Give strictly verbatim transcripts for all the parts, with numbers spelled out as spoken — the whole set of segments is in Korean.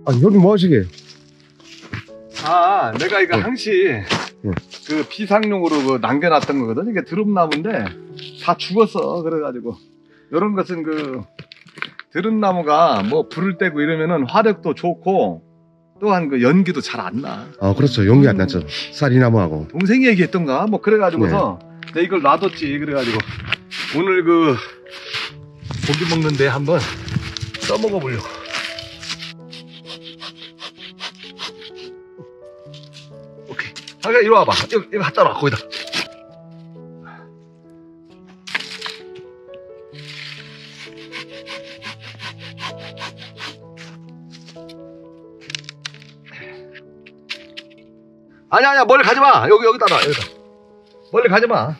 아, 형님 뭐 하시게? 아, 내가 이거 어. 항시 어. 그 비상용으로 그 남겨놨던 거거든. 이게 드럼나무인데 다 죽었어. 그래가지고 이런 것은 그 드럼나무가 뭐 불을 떼고 이러면은 화력도 좋고 또한 그 연기도 잘 안 나. 아, 그렇죠. 연기 안 나죠. 쌀이나무하고. 동생이 얘기했던가 뭐 그래가지고서 내 이걸 놔뒀지. 그래가지고 오늘 그 고기 먹는데 한번 써먹어 보려고. 오케이. 자기야 이리 와봐. 이거, 이거 갖다 놔 거기다. 아니야 아니야 멀리 가지마. 여기 여기다 놔 여기다. 멀리 가지마.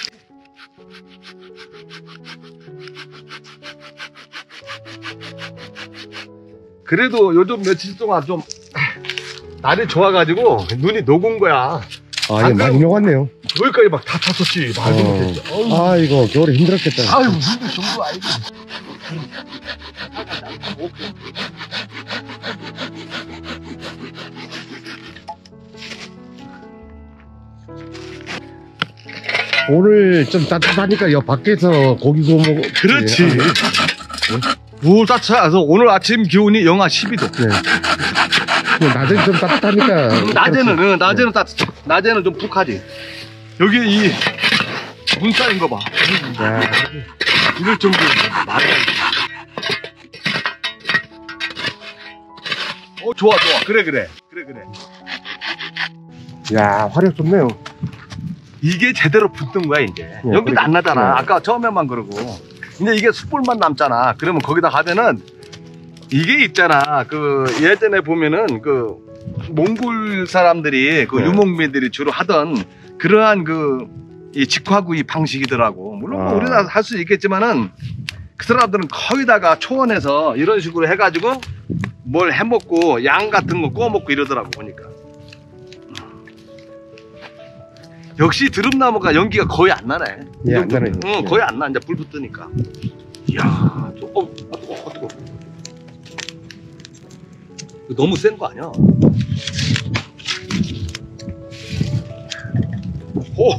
그래도 요즘 며칠 동안 좀 날이 좋아가지고 눈이 녹은 거야. 아, 예, 많이 녹았네요. 여기까지 막 다 탔었지. 말도 어. 못했지. 아, 이거 겨울에 힘들었겠다. 아유 힘들 정도 아니고. 오늘 좀 따뜻하니까 여 밖에서 고기 구워 먹어. 그렇지. 네. 물 따뜻해서 오늘 아침 기온이 영하 십이 도. 네. 네. 낮엔 좀 따뜻하니까. 낮에는 응, 낮에는 따뜻해. 낮에는 좀 푹하지. 여기 이 문 쌓인 거 봐. 야. 이럴 정도 말이 안 돼. 어 좋아 좋아. 그래 그래 그래 그래. 야, 화력 좋네요. 이게 제대로 붙는 거야 이제. 네, 연기도 그래. 안 나잖아. 네. 아까 처음에만 그러고. 근데 이게 숯불만 남잖아. 그러면 거기다 가면은 이게 있잖아. 그 예전에 보면은 그 몽골 사람들이 그 네. 유목민들이 주로 하던 그러한 그 이 직화구이 방식이더라고. 물론 뭐 아. 우리나라 할 수 있겠지만은 그 사람들은 거의다가 초원에서 이런 식으로 해가지고 뭘 해먹고 양 같은 거 구워 먹고 이러더라고 보니까. 역시 드럼나무가 연기가 거의 안 나네. 예, 안 나네. 응, 거의 안 나. 이제 불 붙으니까. 이야, 저, 어, 아, 뜨거, 아, 뜨거. 너무 센 거 아니야? 오,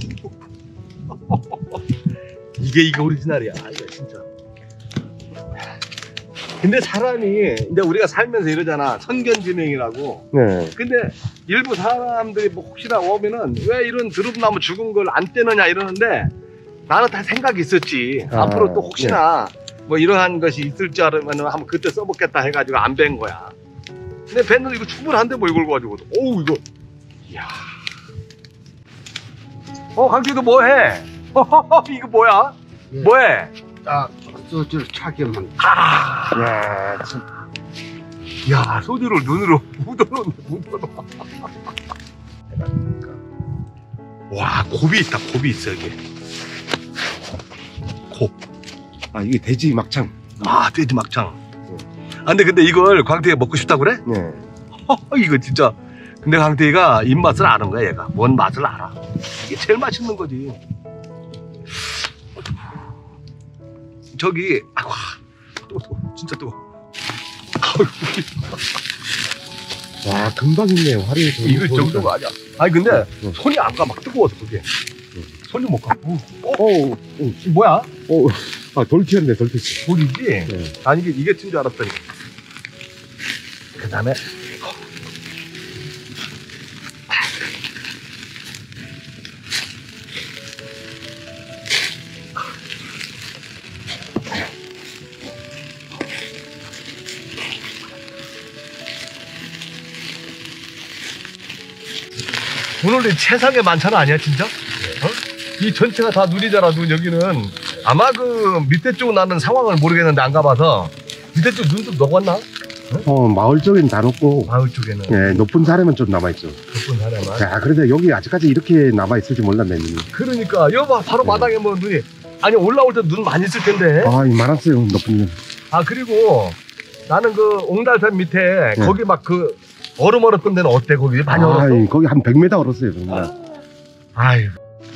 이게 이게 오리지널이야. 이거 진짜. 근데 사람이 이제 우리가 살면서 이러잖아. 선견지명이라고. 네. 근데 일부 사람들이 뭐 혹시나 오면은 왜 이런 드럼나무 죽은 걸 안 떼느냐 이러는데 나는 다 생각이 있었지. 아, 앞으로 또 혹시나 뭐 이러한 것이 있을 줄 알으면 한번 그때 써먹겠다 해가지고 안 뺀 거야. 근데 뺐는데 이거 충분한데 뭐 이걸 가지고. 오우 이거. 이야. 어 강기도 뭐해? 이거 뭐야? 예. 뭐해? 아, 저, 저, 차게만. 아. 야, 참. 야 소주를 눈으로 묻어놓네 묻어놓아. 와 곱이 있다. 곱이 있어 여기. 곱. 아, 이게 돼지 막창. 아 돼지 막창. 아 근데 근데 이걸 광태가 먹고 싶다 그래? 네. 이거 진짜. 근데 광태가 입맛을 아는 거야 얘가. 뭔 맛을 알아. 이게 제일 맛있는 거지. 저기 아이고 뜨거 뜨거 진짜 뜨거. 와, 금방 있네요. 화력이 좀. 이거 정도가 아니야. 아니 근데 응. 손이 아까 막 뜨거워서 그게. 손이 못 가. 어, 오, 오, 이게 뭐야? 오. 아, 돌 튀었네, 돌 튀었어. 돌이지? 네. 아니 이게 이게 튄 줄 알았더니. 그 다음에 오늘 세상에 만찬 아니야 진짜? 어? 이 전체가 다 눈이잖아. 눈 여기는 아마 그 밑에 쪽 나는 상황을 모르겠는데 안 가봐서 밑에 쪽 눈 좀 녹았나? 어, 마을 쪽엔 다 녹고. 마을 쪽에는 네, 높은 사람은 좀 남아있죠. 높은 사람만. 야, 그래도 여기 아직까지 이렇게 남아있을지 몰랐네, 눈이. 그러니까 여기 봐 바로 네. 마당에 뭐 눈이 아니 올라올 때 눈 많이 있을 텐데. 아, 이 많았어요, 높은 눈. 아 그리고 나는 그 옹달산 밑에 네. 거기 막 그 얼음 얼었던 데는 어때 거기 많이 얼었어? 아, 거기 한 백 미터 얼었어요, 정말. 아유.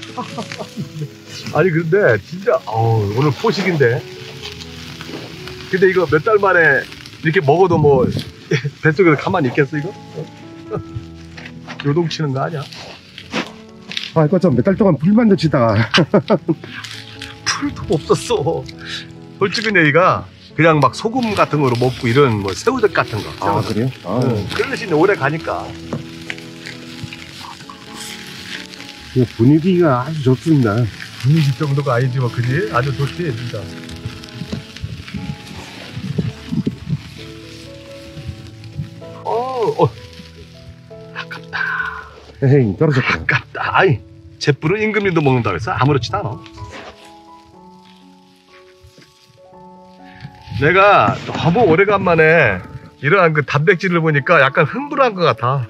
아니 근데 진짜 어우, 오늘 포식인데. 근데 이거 몇 달 만에 이렇게 먹어도 뭐 뱃속에서 가만히 있겠어 이거? 요동치는 거 아니야? 아, 이거 좀 몇 달 동안 불만 넣치다가. 풀도 없었어. 솔직히 얘기가 그냥 막 소금 같은 거로 먹고 이런 뭐 새우젓 같은 거. 아, 그래요? 아, 응. 그 대신에 오래 가니까. 이거 분위기가 아주 좋습니다. 분위기 정도가 아니지 뭐 그지? 아주 좋지 진짜. 어, 어. 아깝다. 에헤이, 떨어졌구나. 아깝다. 아이, 잿불은 임금님도 먹는다고 해서 아무렇지도 않아. 내가 너무 오래간만에 이러한 그 단백질을 보니까 약간 흥분한 것 같아.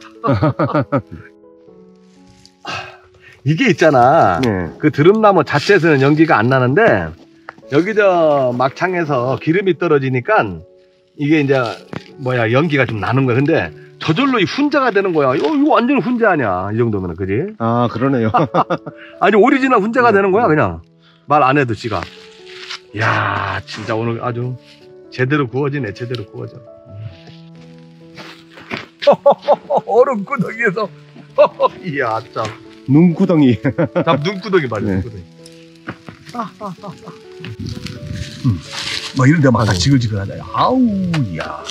이게 있잖아. 네. 그 드럼나무 자체에서는 연기가 안 나는데 여기 저 막창에서 기름이 떨어지니까 이게 이제 뭐야 연기가 좀 나는 거야. 근데 저절로 이 훈자가 되는 거야. 이거, 이거 완전 훈자 아니야. 이 정도면 그지? 아, 그러네요. 아니 오리지널 훈자가 되는 거야 그냥 말 안 해도 지가. 야 진짜 오늘 아주 제대로 구워지네. 제대로 구워져. 얼음 구덩이에서 이야 참. 눈구덩이. 참 눈구덩이 말이야. 네. 눈구덩이. 음. 뭐 이런 데만 다 지글지글하다. 아우 야.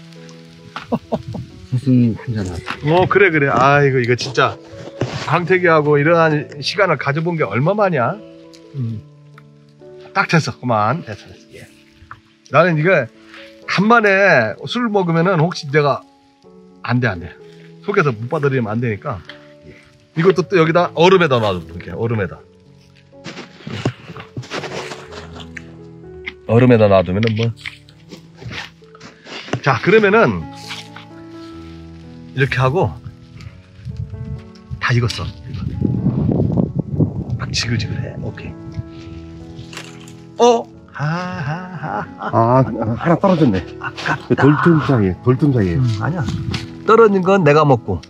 스승님 한잔 하세요. 어 그래 그래. 아 이거 이거 진짜 강태기하고 이러한 시간을 가져본 게 얼마만이야. 음. 딱 됐어. 그만 됐어 됐어. 예. 나는 이거 간만에 술 먹으면은 혹시 내가 안 돼 안 돼. 속에서 못 받아들이면 안 되니까. 이것도 또 여기다 얼음에다 놔줘. 이렇게 얼음에다. 얼음에다 놔두면은 뭐. 자 그러면은 이렇게 하고 다 익었어. 막 지글지글해. 오케이. 어? 하하하. 아, 하나 떨어졌네. 아깝다. 그 돌틈 사이에, 돌틈 사이에. 음, 아니야. 떨어진 건 내가 먹고.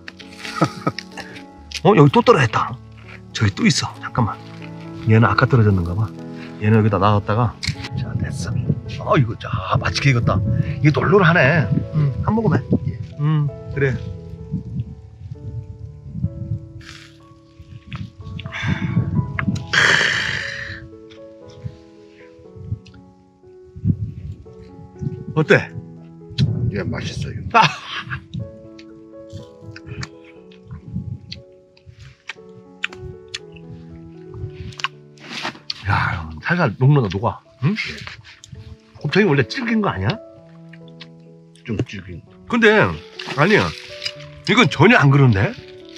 어 여기 또 떨어졌다. 저기 또 있어. 잠깐만. 얘는 아까 떨어졌는가 봐. 얘는 여기다 놔뒀다가. 자 됐어. 어 이거 자 맛있게 익었다. 이게 널널하네. 음, 한 모금에. 음 그래. 어때? 예, 맛있어요. 아. 야, 살살 녹는다 녹아. 응? 곱창이 원래 질긴 거 아니야? 좀 질긴. 근데 아니야. 이건 전혀 안 그런데.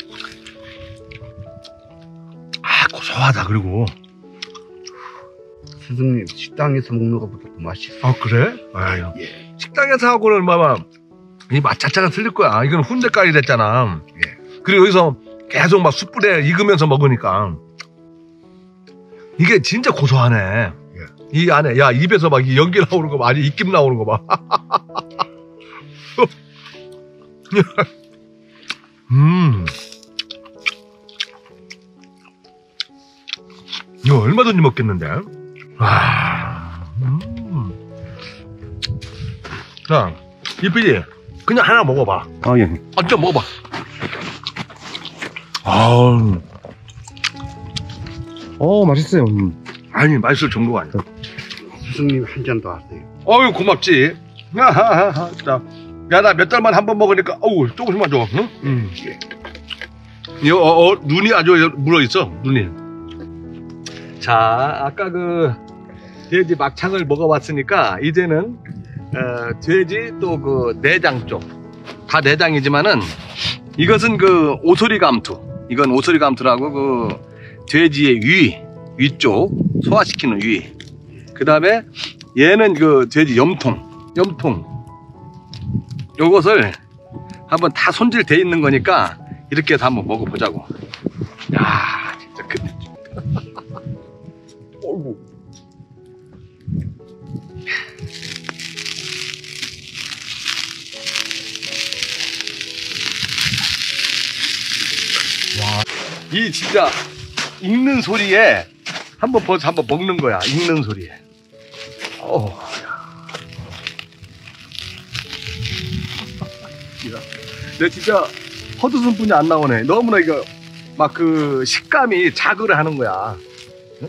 아 고소하다. 그리고 스승님 식당에서 먹는 것보다 더 맛있어. 아 그래? 아유. 예. 식당에서 하고는 봐봐 이 맛 자체가 틀릴 거야. 이건 훈제깔이 됐잖아. 예. 그리고 여기서 계속 막 숯불에 익으면서 먹으니까 이게 진짜 고소하네. 예. 이 안에 야 입에서 막 이 연기 나오는 거 봐. 아니 입김 나오는 거 봐. 음. 이거 얼마든지 먹겠는데. 와. 음. 자, 이피디 그냥 하나 먹어봐. 아, 예. 아, 좀 먹어봐. 아우. 어, 맛있어요. 음. 아니 맛있을 정도가 아니야. 스승님 한 잔 더 하세요. 어유 고맙지. 야하하하. 자, 야 나 몇 달만 한 번 먹으니까 어우 조금씩만 줘. 응? 음. 이 어, 어, 눈이 아주 물어 있어. 눈이. 자, 아까 그 돼지 막창을 먹어봤으니까 이제는 어, 돼지 또 그 내장 쪽. 다 내장이지만은 이것은 그 오소리 감투. 이건 오소리 감투라고 그 돼지의 위 위쪽 소화시키는 위. 그 다음에 얘는 그 돼지 염통, 염통. 요것을 한번 다 손질돼 있는 거니까 이렇게 해서 한번 먹어보자고. 야, 진짜 근데. 어이구. 와, 이 진짜 익는 소리에 한번 벌써 한번 먹는 거야. 익는 소리에. 어. 야, 내 진짜 헛웃음뿐이 안 나오네. 너무나 이거 막 그 식감이 자극을 하는 거야. 응?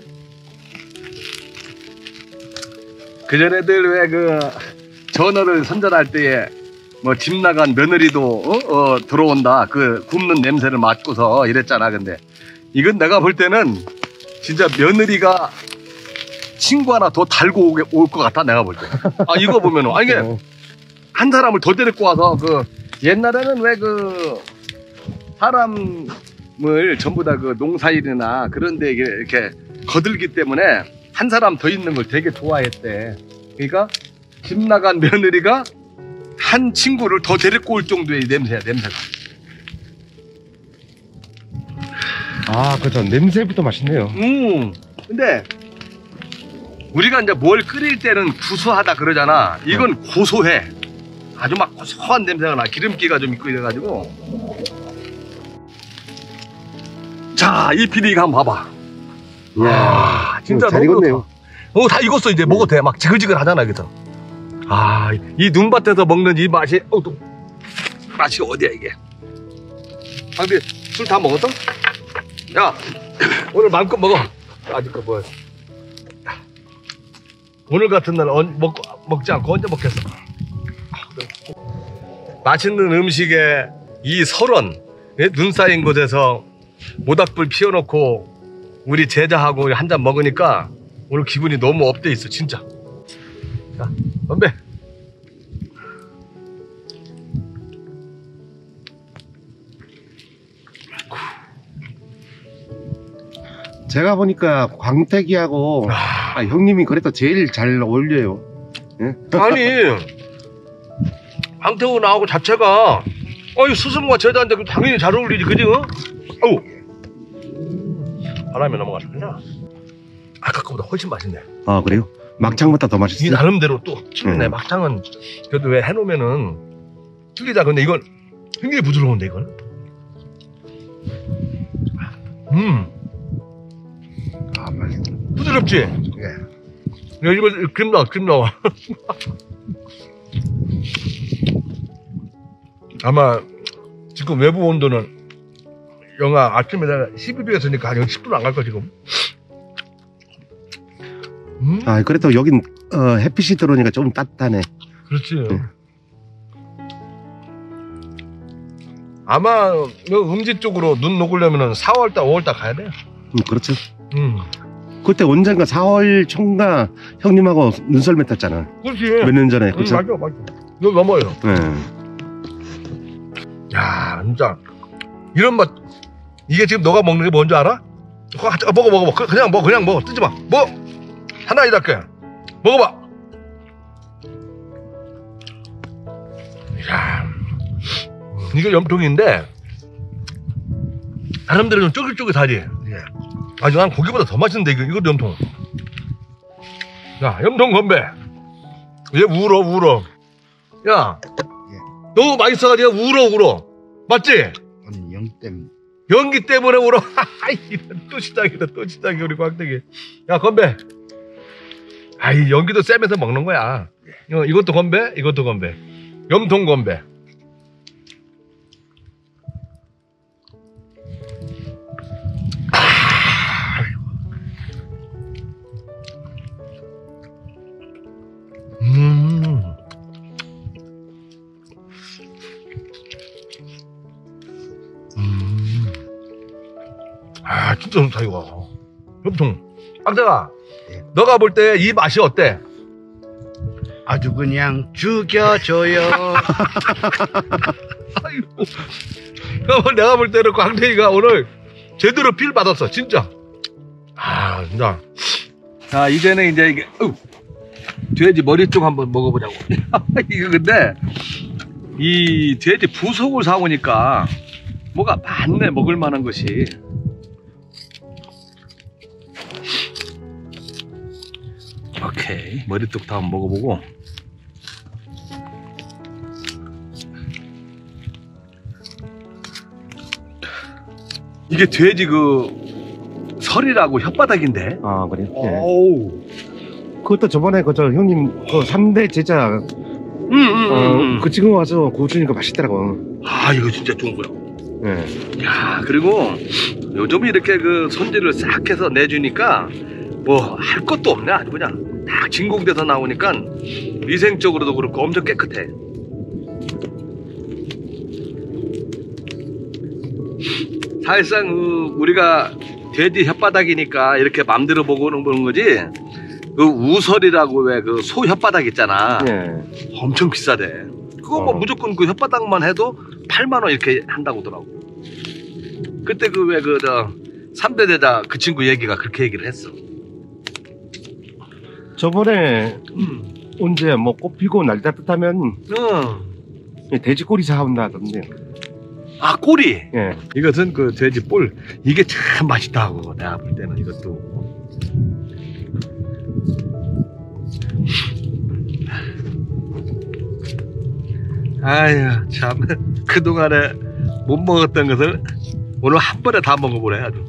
그전에들 왜 그 전어를 선전할 때에 뭐 집 나간 며느리도 어? 어, 들어온다. 그 굽는 냄새를 맡고서 이랬잖아. 근데 이건 내가 볼 때는 진짜 며느리가 친구 하나 더 달고 올 것 같아. 내가 볼 때. 아 이거 보면은 아 이게 한 사람을 더 데리고 와서 그 옛날에는 왜 그 사람을 전부 다 그 농사일이나 그런 데 이렇게 거들기 때문에 한 사람 더 있는 걸 되게 좋아했대. 그러니까 집 나간 며느리가 한 친구를 더 데리고 올 정도의 냄새야, 냄새가. 아, 그죠. 냄새부터 맛있네요. 음. 근데 우리가 이제 뭘 끓일 때는 구수하다 그러잖아. 이건 고소해. 아주 막 고소한 냄새가 나. 기름기가 좀 있고 이래가지고. 자, 이 피디가 한번 봐봐. 이야, 진짜 잘 너무 익었네요. 어, 다 익었어. 이제 먹어도 돼. 막 지글지글 하잖아, 그래서. 아, 이 눈밭에서 먹는 이 맛이, 어, 또, 맛이 어디야, 이게. 아, 근데 술 다 먹었어? 야, 오늘 마음껏 먹어. 아직 거 뭐. 오늘 같은 날 언, 먹, 먹지 않고 언제 먹겠어? 맛있는 음식에 이 설원, 예? 눈 쌓인 곳에서 모닥불 피워놓고 우리 제자하고 한 잔 먹으니까 오늘 기분이 너무 업돼 있어, 진짜. 자, 건배. 제가 보니까 광택이하고 아, 아, 형님이 그래도 제일 잘 어울려요. 예? 아니, 황태우 나하고 자체가, 어이, 스승과 제자인데 당연히 잘 어울리지, 그지? 어? 어우. 바람이 넘어가서 그냥. 아까 거보다 훨씬 맛있네. 아, 그래요? 막창보다 더 이 맛있어요? 나름대로 또 틀리네. 음. 막창은 그래도 왜 해놓으면은 틀리다. 근데 이건 굉장히 부드러운데, 이건. 음, 아, 맛있네. 부드럽지? 예. 야, 이거 크림 나와, 크림 나와. 아마 지금 외부 온도는 영하 아침에 내가 십이 도였으니까 한 십 도는 안 갈 거야, 지금. 음, 아, 그래도 여긴 어, 햇빛이 들어오니까 좀 따뜻하네. 그렇지. 네. 아마 요 음지 쪽으로 눈 녹으려면 사월달, 오월달 가야 돼. 음, 그렇죠. 음, 그때 언젠가 사월 총가 형님하고 눈썰매 탔잖아. 그렇지. 몇 년 전에. 음, 그렇죠? 맞아, 맞아. 이거 넘어요. 네. 야, 진짜 이런 맛. 이게 지금 너가 먹는 게 뭔지 알아? 그거 하- 먹어, 먹어, 먹어. 그냥 먹어, 그냥 먹어. 뜨지 마. 뭐 하나 이렇게 먹어봐. 야, 이게 염통인데 사람들은 좀 쫄깃쫄깃하지. 예. 아니, 난 고기보다 더 맛있는데 이거 이것도 염통. 야, 염통 건배. 얘 울어, 울어. 야, 예. 너무 맛있어가지고 울어, 울어. 맞지? 오늘 영 때문에. 연기 때문에 울어. 하하이, 또 시작이다, 또 시작이 우리 광택이. 야, 건배. 아이, 연기도 쎄면서 먹는 거야. 어, 이것도 건배, 이것도 건배. 염통 건배. 음. 음. 아, 진짜 좋다, 이거. 염통. 깡자가, 네. 너가 볼 때 이 맛이 어때? 아주 그냥 죽여줘요. 아이고. 그럼 내가 볼 때는 광택이가 오늘 제대로 필 받았어, 진짜. 아, 진짜. 자, 이제는 이제 이게, 으, 돼지 머리 쪽 한번 먹어보자고. 이거 근데, 이 돼지 부속을 사오니까 뭐가 많네, 먹을 만한 것이. 오케이. 머리 쪽도 한번 먹어보고. 이게 돼지 그 설이라고 혓바닥인데. 아, 그래요? 예. 오우. 그것도 저번에 그저 형님 그 삼 대 제자 음, 음, 어, 음. 그 친구 와서 구워 주니까 맛있더라고. 아, 이거 진짜 좋은 거야. 예. 야, 그리고 요즘 이렇게 그 손질을 싹 해서 내주니까 뭐 할 것도 없네. 아주 그냥 다 진공돼서 나오니까 위생적으로도 그렇고 엄청 깨끗해. 사실상 그 우리가 돼지 혓바닥이니까 이렇게 맘대로 보고는 보는 거지. 그 우설이라고 왜 그 소 혓바닥 있잖아. 예. 엄청 비싸대. 그거 뭐 어. 무조건 그 혓바닥만 해도 팔만 원 이렇게 한다고 하더라고. 그때 그 왜 그 저 삼 대 대자 그 친구 얘기가 그렇게 얘기를 했어. 저번에 음. 언제 뭐 꽃 피고 날 따뜻하면 응. 돼지 꼬리 사온다 하던데. 아, 꼬리. 예. 이것은 그 돼지 볼. 이게 참 맛있다고 내가 볼 때는 이것도. 아유, 참. 그동안에 못 먹었던 것을 오늘 한 번에 다 먹어보래, 아주.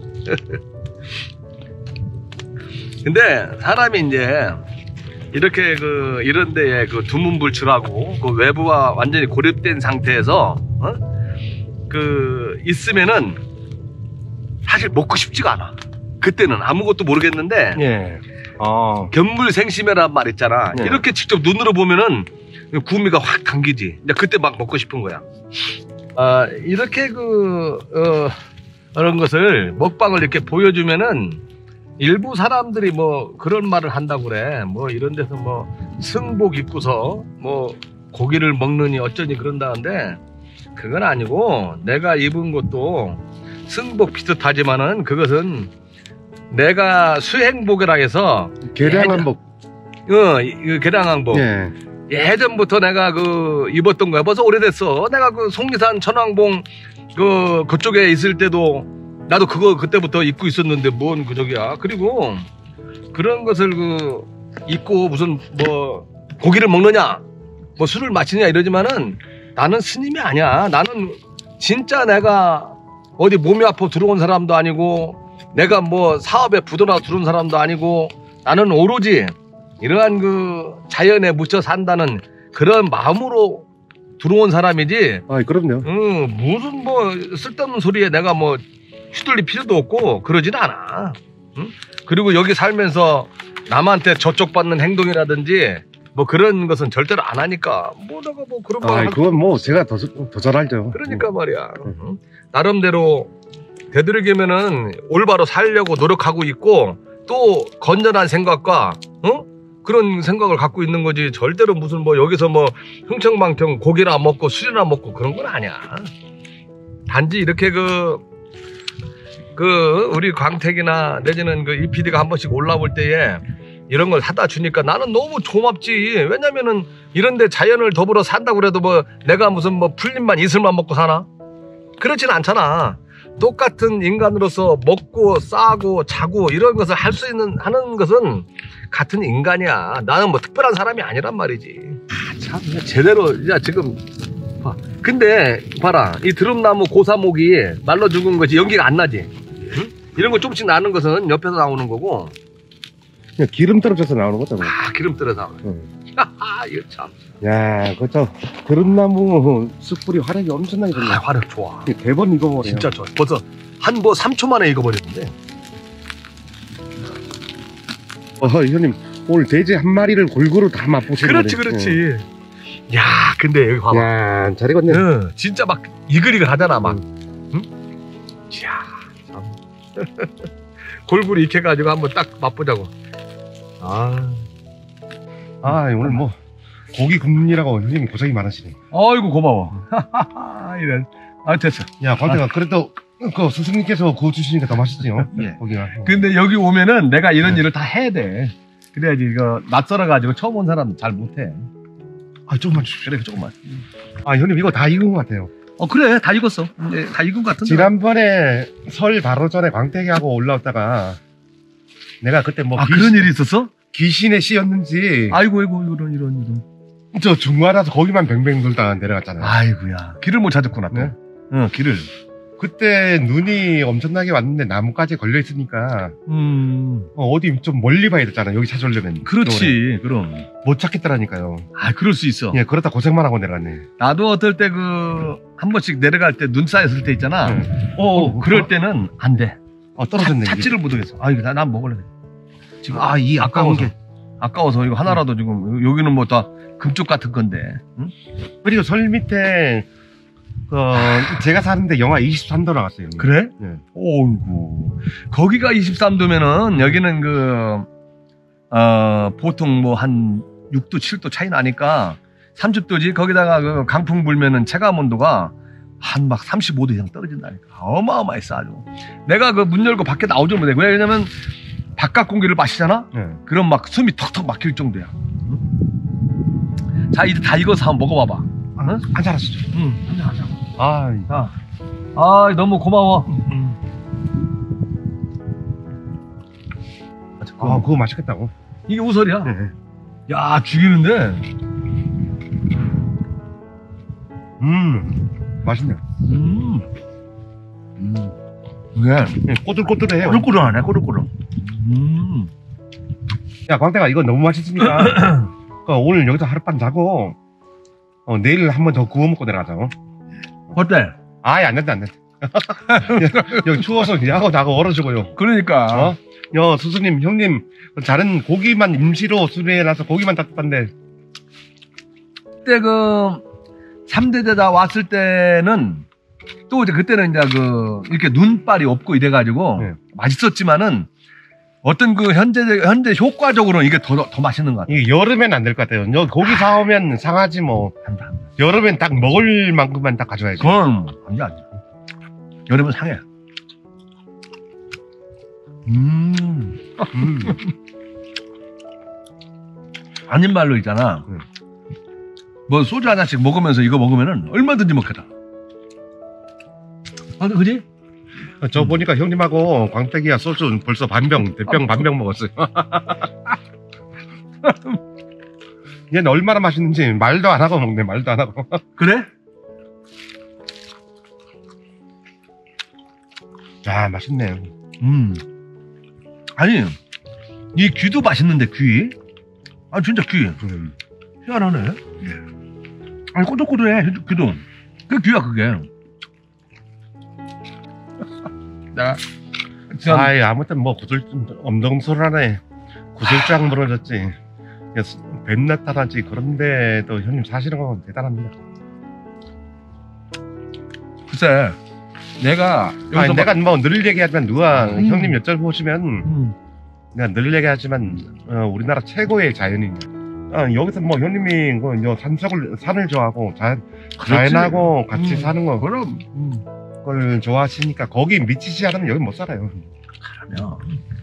근데 사람이 이제 이렇게 그 이런 데에 그 두문불출하고 그 외부와 완전히 고립된 상태에서 어? 그 있으면은 사실 먹고 싶지가 않아. 그때는 아무것도 모르겠는데 예. 어. 견물생심이란 말 있잖아. 네. 이렇게 직접 눈으로 보면은 구미가 확 당기지. 근데 그때 막 먹고 싶은 거야. 아, 이렇게 그 어, 그런 것을 먹방을 이렇게 보여주면은 일부 사람들이 뭐 그런 말을 한다고 그래. 뭐 이런 데서 뭐 승복 입고서 뭐 고기를 먹느니 어쩌니 그런다는데 그건 아니고 내가 입은 것도 승복 비슷하지만은 그것은 내가 수행복이라 해서 계량한복. 어, 이 계량항복. 예. 예전부터 내가 그 입었던 거야. 벌써 오래됐어. 내가 그 속리산 천왕봉 그 그쪽에 있을 때도 나도 그거 그때부터 입고 있었는데 뭔 그저기야. 그리고 그런 것을 그 입고 무슨 뭐 고기를 먹느냐, 뭐 술을 마시느냐 이러지만은 나는 스님이 아니야. 나는 진짜 내가 어디 몸이 아파 들어온 사람도 아니고 내가 뭐 사업에 부도나 들어온 사람도 아니고 나는 오로지 이러한 그 자연에 묻혀 산다는 그런 마음으로 들어온 사람이지. 아, 그럼요. 응, 무슨 뭐 쓸데없는 소리에 내가 뭐 휘둘릴 필요도 없고 그러진 않아. 응? 그리고 여기 살면서 남한테 저쪽받는 행동이라든지 뭐 그런 것은 절대로 안 하니까 뭐 내가 뭐 그런 말 아, 할... 그건 뭐 제가 더, 더 잘 알죠. 그러니까 말이야. 응? 나름대로 되도록이면은 올바로 살려고 노력하고 있고 또 건전한 생각과 어? 그런 생각을 갖고 있는 거지. 절대로 무슨 뭐 여기서 뭐 흥청망청 고기나 먹고 술이나 먹고 그런 건 아니야. 단지 이렇게 그, 그 우리 광택이나 내지는 그 이 피디가 한 번씩 올라올 때에 이런 걸 사다 주니까 나는 너무 고맙지. 왜냐면은 이런데 자연을 더불어 산다고 그래도 뭐 내가 무슨 뭐 풀잎만 이슬만 먹고 사나? 그렇진 않잖아. 똑같은 인간으로서 먹고 싸고 자고 이런 것을 할 수 있는 하는 것은 같은 인간이야. 나는 뭐 특별한 사람이 아니란 말이지. 아, 참 제대로 야 지금 봐. 근데 봐라 이 드럼나무 고사목이 말라 죽은 것이 연기가 안 나지. 응? 이런 거 조금씩 나는 것은 옆에서 나오는 거고. 그냥 기름 떨어져서 나오는 거죠. 뭐. 아 기름 떨어져. 응. 하하 이거 참. 야, 그저 드럼나무 숯불이 화력이 엄청나게 좋네. 아, 화력 좋아. 대번 익어버려요. 진짜 좋아. 벌써 한 뭐 삼 초 만에 익어버렸는데. 어, 형님 오늘 돼지 한 마리를 골고루 다 맛보시는 그렇지 거네. 그렇지. 야 근데 여기 봐봐. 야, 잘 익었네. 응, 진짜 막 이글이글 하잖아 막. 응? 이야 참. 골고루 익혀가지고 한번 딱 맛보자고. 아, 아, 오늘 뭐 고기 굽느라고 형님 고생이 많으시네. 아이고 고마워. 이런. 아 됐어. 야, 광태가 그래도 그 스승님께서 구워주시니까 더 맛있지요. 예. 고기가. 어. 근데 여기 오면은 내가 이런 네. 일을 다 해야 돼. 그래야지 이거 낯설어가지고 처음 온 사람 잘 못해. 아, 조금만 주십시오. 그래 조금만. 아, 형님 이거 다 익은 것 같아요. 어 그래 다 익었어. 네, 다 익은 것 같은데. 지난번에 설 바로 전에 광택이하고 올라왔다가 내가 그때 뭐 아 귀신, 그런 일이 있었어? 귀신의 씨였는지 아이고 아이고 이런 이런 이런. 저 중화라서 거기만 뱅뱅 돌다가 내려갔잖아요. 아이고야 길을 못 찾았구나 또. 네? 응 길을. 그때 눈이 엄청나게 왔는데 나무까지 걸려 있으니까 음. 어, 어디 좀 멀리 봐야 되잖아. 여기 찾아오려면. 그렇지. 그럼. 못 찾겠더라니까요. 아, 그럴 수 있어. 예, 그러다 고생만 하고 내려갔네. 나도 어떨 때 그, 한 번씩 내려갈 때 눈 쌓였을 때 있잖아. 네. 어, 그럴 때는 안 돼. 어, 떨어졌네. 찾, 찾지를 못하겠어. 아, 이거 나, 난 먹을래. 지금. 아, 이 아까운 게. 아까워서 이거 하나라도 지금, 여기는 뭐 다 금쪽 같은 건데. 응? 그리고 설 밑에 어, 제가 사는데 영하 이십삼 도 나갔어요. 형님. 그래? 네. 오이구. 거기가 이십삼 도면은 여기는 그, 어, 보통 뭐 한 육 도, 칠 도 차이 나니까 삼십 도지. 거기다가 그 강풍 불면은 체감 온도가 한 막 삼십오 도 이상 떨어진다니까. 어마어마했어, 아주. 내가 그 문 열고 밖에 나오지 못해. 왜냐면 바깥 공기를 마시잖아? 네. 그럼 막 숨이 턱턱 막힐 정도야. 응? 자, 이제 다 익어서 한번 먹어봐봐. 응? 안 잘하시죠? 응, 한잔 하자. 아, 자, 아, 너무 고마워. 응. 아, 그거 맛있겠다고. 이게 우설이야. 네. 야, 죽이는데. 음, 맛있네. 음. 음. 이게 네, 꼬들꼬들해요. 꼬들꼬들하네, 꼬들꼬들. 음. 야, 광태가 이거 너무 맛있으니까 어, 오늘 여기서 하룻밤 자고 어, 내일 한 번 더 구워 먹고 내려가자. 어? 어때? 아예 안 된다, 안 된다. 여기 추워서 야고 나고 얼어 죽어요. 그러니까. 어? 여 스승님, 형님, 다른 고기만 임시로 수리해놔서 고기만 따뜻한데. 그때 그 삼 대대다 왔을 때는 또 이제 그때는 이제 그 이렇게 눈발이 없고 이래가지고 네. 맛있었지만은 어떤 그 현재 현재 효과적으로는 이게 더 더 맛있는 것 같아. 이게 여름엔 안 될 것 같아요. 여 고기 사오면 상하지 뭐. 한다, 한다. 여름엔 딱 먹을 만큼만 딱 가져와야지. 그건 안돼 안돼. 여름은 상해. 음. 음. 아닌 말로 있잖아. 음. 뭐 소주 하나씩 먹으면서 이거 먹으면은 얼마든지 먹겠다. 아, 그지? 저 보니까 형님하고 광택이야 소주 벌써 반병, 대병 반병 먹었어요. 얘는 얼마나 맛있는지 말도 안 하고 먹네, 말도 안 하고. 그래? 아, 맛있네요. 음. 아니, 이 귀도 맛있는데, 귀? 아, 진짜 귀. 음. 희한하네. 아니, 꼬들꼬들해, 귀도. 그 귀야, 그게. 내가, 전, 아이, 아무튼 뭐 구슬, 엄동설하네. 구슬장 부러졌지. 뱀나 타다지. 그런데도 형님 사시는 건 대단합니다. 글쎄, 내가, 여기서 아니, 막- 내가 뭐 늘 얘기하지만 누가 음. 형님 여쭤보시면 음. 내가 늘 얘기하지만 어, 우리나라 최고의 자연인. 어, 여기서 뭐 형님이 그 요 산속을 산을 좋아하고 자, 자연하고 같이 음. 사는 거 그럼, 음. 걸 좋아하시니까 거기 미치지 않으면 여기 못 살아요. 그러면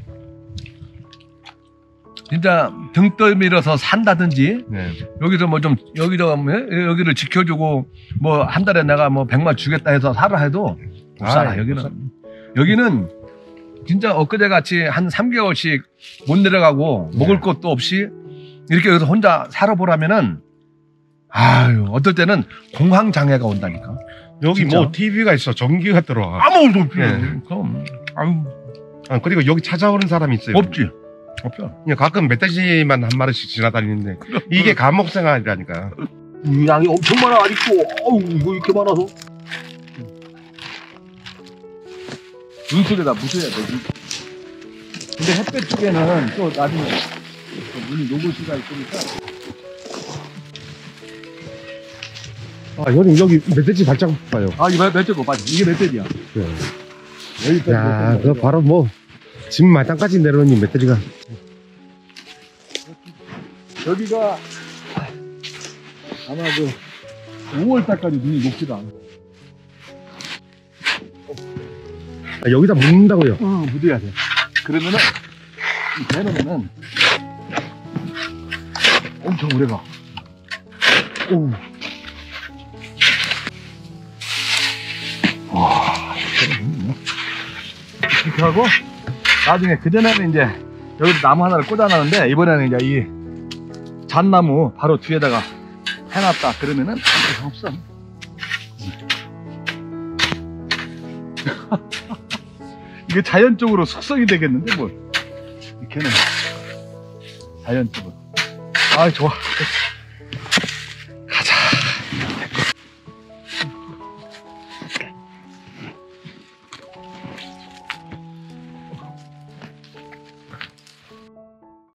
진짜 등 떠밀어서 산다든지 네. 여기서 뭐 좀 여기서 뭐 여기를 지켜주고 뭐 한 달에 내가 뭐 백만 주겠다 해서 살아 해도 못 살아. 아, 여기는 못 여기는 진짜 엊그제 같이 한 삼 개월씩 못 내려가고 네. 먹을 것도 없이 이렇게 여기서 혼자 살아보라면은 아유 어떨 때는 공황 장애가 온다니까. 여기 진짜? 뭐 티비가 있어, 전기가 들어와. 아무도 없지. 네. 그럼 아유 아, 그리고 여기 찾아오는 사람이 있어요. 없지. 없죠. 그냥 가끔 멧돼지만 한 마리씩 지나다니는데 이게 감옥 생활이라니까. 이 양이 엄청 많아 아직도. 어우 이거 이렇게 많아서. 눈 속에다 묻어야 돼. 근데 햇볕 쪽에는 또 나중에 또 눈이 녹을 수가 있으니까. 아, 형님 여기 멧돼지 발자국 봐요. 아 이거 멧돼지 거 맞아. 이게 멧돼지야. 네. 여기까지. 야, 멧돼지야. 그 바로 뭐 집 마당까지 내려오니 멧돼지가. 여기가 아마 그 오월 달까지 눈이 녹지도 않아. 아, 여기다 묻는다고요. 응, 묻어야 돼. 그러면은 이 내놓으면은 엄청 오래 가. 오. 와, 이렇게 하고 나중에 그전에는 이제 여기 나무 하나를 꽂아놨는데 이번에는 이제 이 잣나무 바로 뒤에다가 해놨다 그러면은 아무 상관없어. 이게 자연적으로 숙성이 되겠는데 뭘? 이렇게는 자연적으로. 아, 좋아.